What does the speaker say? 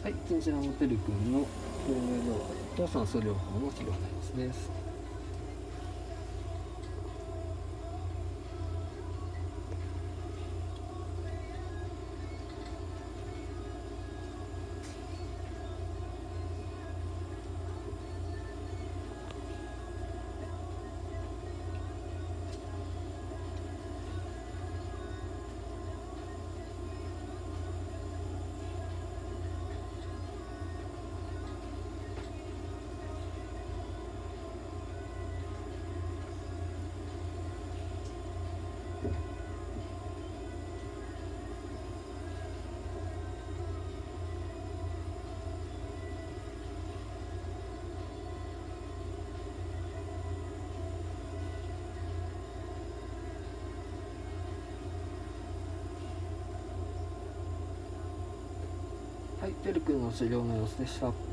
はい、こちらのてるくんの透明動画と酸素療法の治療内容です。はい、てるくんの治療の様子でした。